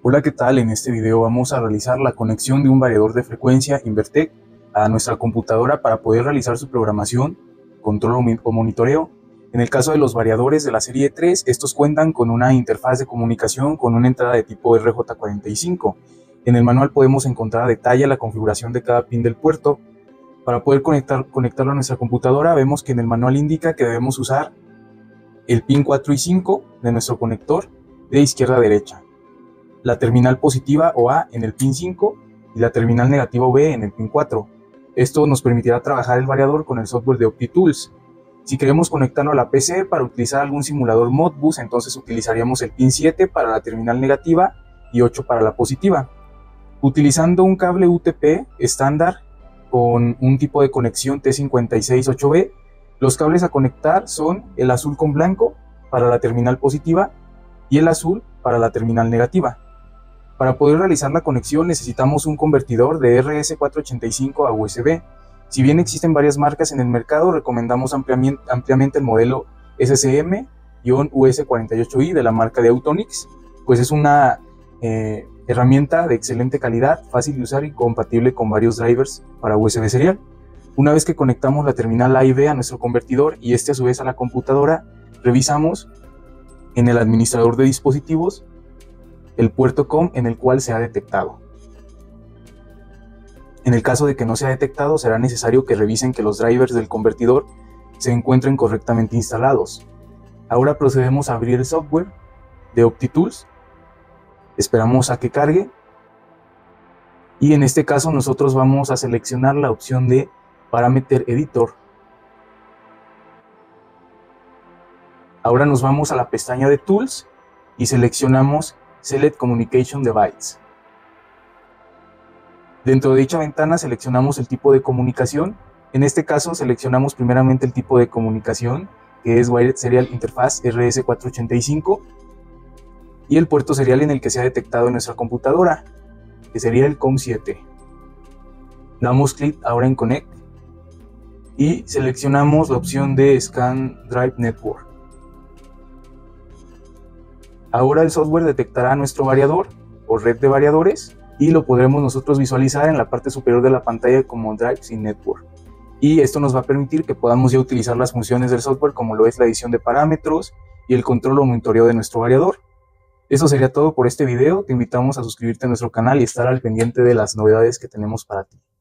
Hola, ¿qué tal? En este video vamos a realizar la conexión de un variador de frecuencia Invertec a nuestra computadora para poder realizar su programación, control o monitoreo. En el caso de los variadores de la serie 3, estos cuentan con una interfaz de comunicación con una entrada de tipo RJ45. En el manual podemos encontrar a detalle la configuración de cada pin del puerto. Para poder conectarlo a nuestra computadora, vemos que en el manual indica que debemos usar el pin 4 y 5 de nuestro conector de izquierda a derecha, la terminal positiva o A en el pin 5 y la terminal negativa o B en el pin 4. Esto nos permitirá trabajar el variador con el software de OptiTools. Si queremos conectarlo a la PC para utilizar algún simulador Modbus, entonces utilizaríamos el pin 7 para la terminal negativa y 8 para la positiva. Utilizando un cable UTP estándar con un tipo de conexión T568B, los cables a conectar son el azul con blanco para la terminal positiva y el azul para la terminal negativa. Para poder realizar la conexión necesitamos un convertidor de RS485 a USB. Si bien existen varias marcas en el mercado, recomendamos ampliamente el modelo SCM-US48i de la marca de Autonix, pues es una herramienta de excelente calidad, fácil de usar y compatible con varios drivers para USB serial. Una vez que conectamos la terminal A y B a nuestro convertidor y este a su vez a la computadora, revisamos en el administrador de dispositivos el puerto COM en el cual se ha detectado. En el caso de que no sea detectado, será necesario que revisen que los drivers del convertidor se encuentren correctamente instalados. Ahora procedemos a abrir el software de OptiTools, esperamos a que cargue y en este caso nosotros vamos a seleccionar la opción de Parameter Editor. Ahora nos vamos a la pestaña de Tools y seleccionamos Select Communication Device. Dentro de dicha ventana seleccionamos el tipo de comunicación. En este caso seleccionamos primeramente el tipo de comunicación, que es Wired Serial Interface RS485, y el puerto serial en el que se ha detectado en nuestra computadora, que sería el COM7. Damos clic ahora en Connect y seleccionamos la opción de Scan Drive Network. Ahora el software detectará nuestro variador o red de variadores y lo podremos nosotros visualizar en la parte superior de la pantalla como Drives in Network. Y esto nos va a permitir que podamos ya utilizar las funciones del software como lo es la edición de parámetros y el control o monitoreo de nuestro variador. Eso sería todo por este video. Te invitamos a suscribirte a nuestro canal y estar al pendiente de las novedades que tenemos para ti.